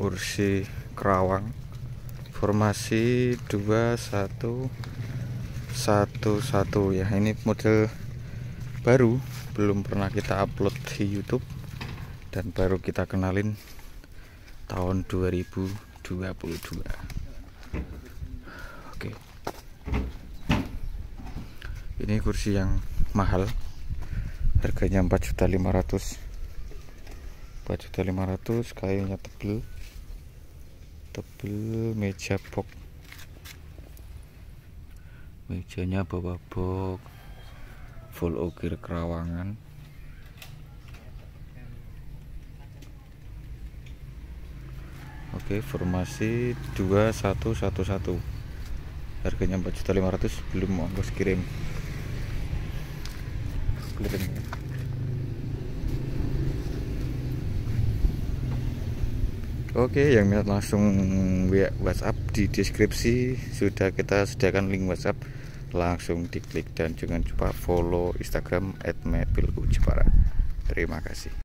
kursi kerawang formasi 2111 ya. Ini model baru, belum pernah kita upload di YouTube dan baru kita kenalin tahun 2022. Oke, ini kursi yang mahal, harganya 4.500.000, kayunya tebel, meja box, mejanya bawa box, full ukir kerawangan. Oke, formasi 2111, harganya 4.500.000, belum ongkos kirim. Oke, yang minat langsung via WhatsApp, di deskripsi sudah kita sediakan link WhatsApp, langsung diklik dan jangan lupa follow Instagram @mebelujepara. Terima kasih.